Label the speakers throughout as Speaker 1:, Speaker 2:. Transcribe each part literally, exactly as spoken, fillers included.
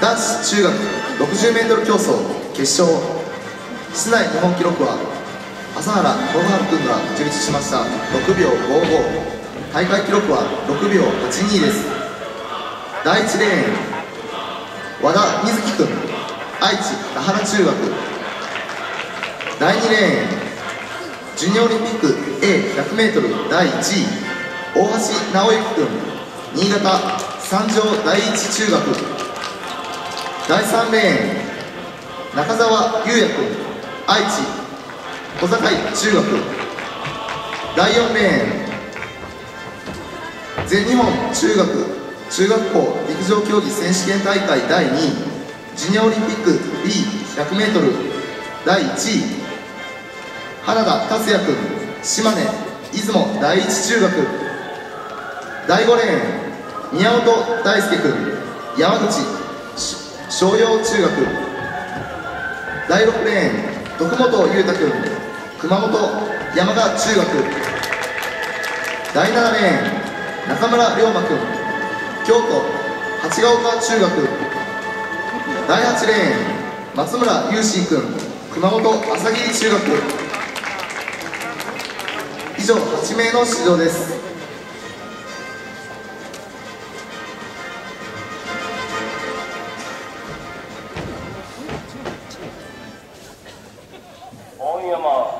Speaker 1: 男子中学 ろくじゅうメートル 競争決勝、室内日本記録は朝原信治君が樹立しましたろくびょうごじゅうご、大会記録はろくびょうはちじゅうにです。だいいちレーン和田瑞希君、愛知田原中学。だいにレーンジュニアオリンピック エーひゃくメートル だいいちい大橋直之君、新潟三条第一中学。だいさんレーン中澤優也君、愛知小坂井中学。だいよんレーン全日本中学中学校陸上競技選手権大会だいにいジュニアオリンピック ビーひゃくメートル だいいちい花田達也君、島根出雲第一中学。だいごレーン宮本大輔君、山口商陽中学。だいろくレーン徳本裕太君、熊本山鹿中学。だいななレーン中村龍馬君、京都八ヶ丘中学。だいはちレーン松村雄心君、熊本朝霧中学。以上はちめいの出場です。
Speaker 2: 大山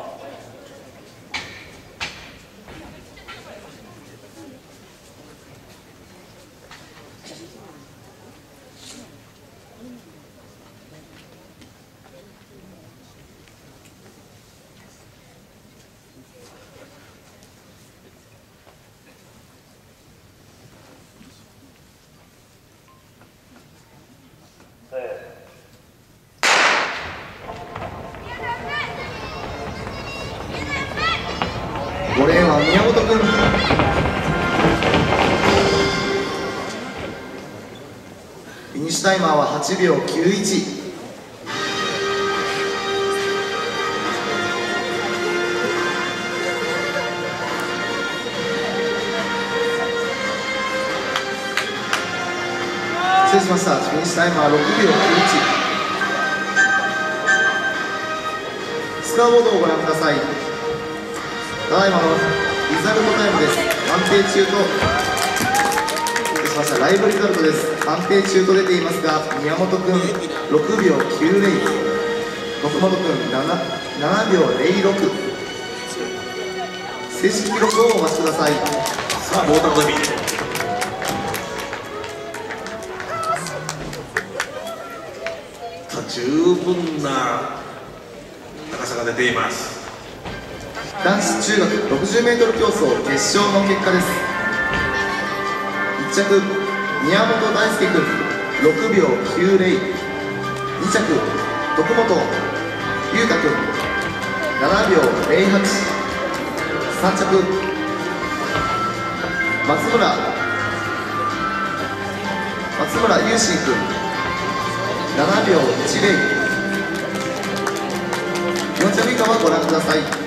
Speaker 1: ごレーンは宮本君。フィニッシュタイマーははちびょうきゅういち。失礼しました。フィニッシュタイマーろくびょうきゅういち。スコアボードをご覧ください。ただいまのリザルトタイムです。判定中と、失礼しました。ライブリザルトです。判定中と出ていますが、宮本君ろくびょうきゅうゼロ、徳本君 なな, ななびょうゼロろく。正式記録をお待ちください。
Speaker 3: さあ棒高跳び、十分な高さが出ています。
Speaker 1: 男子中学 ろくじゅうメートル 競争決勝の結果です。いち着宮本大輔君ろくびょうきゅうゼロ、に着徳本裕太君ななびょうゼロはち、さん着松村松村雄心君ななびょういちゼロ、よん着以下はご覧ください。